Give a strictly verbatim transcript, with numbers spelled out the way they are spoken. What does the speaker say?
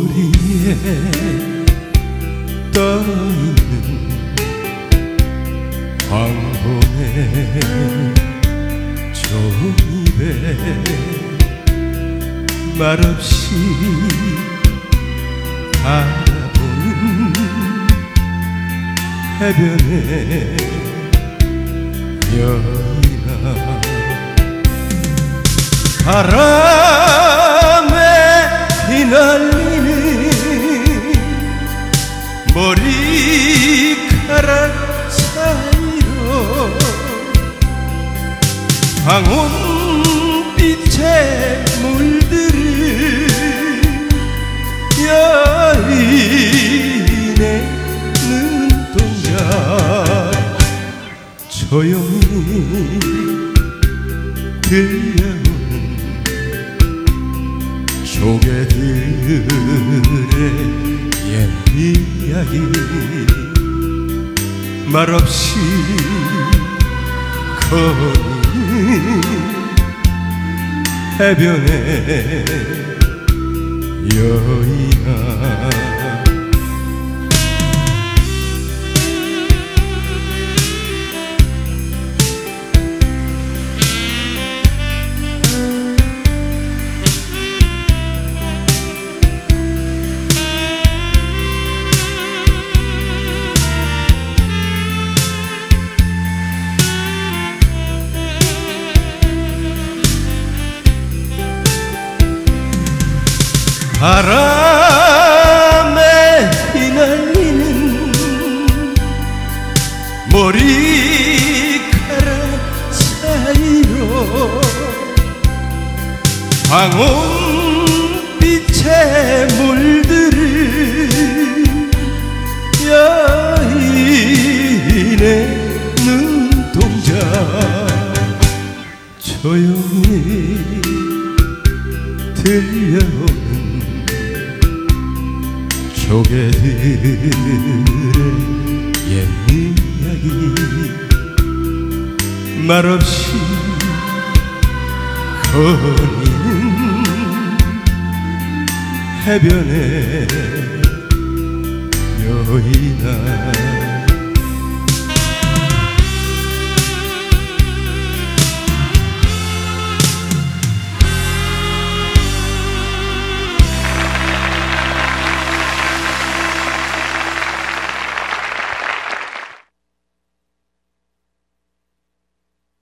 위에 떠있는 황혼의 종이배 말없이 바라보는 해변의 여인아 바람에 휘날리는 머리카락 사이로 황혼빛에 물들은 여인의 눈동자 조용히 들려오는 조개들의 옛 이야기 말없이 거니는 해변의 여인아 바람에 휘날리는 머리카락 사이로 황혼빛에 물들은 여인의 눈동자 조용히 들려오는 조개들의 옛 이야기 말없이 거니는 해변의 여인아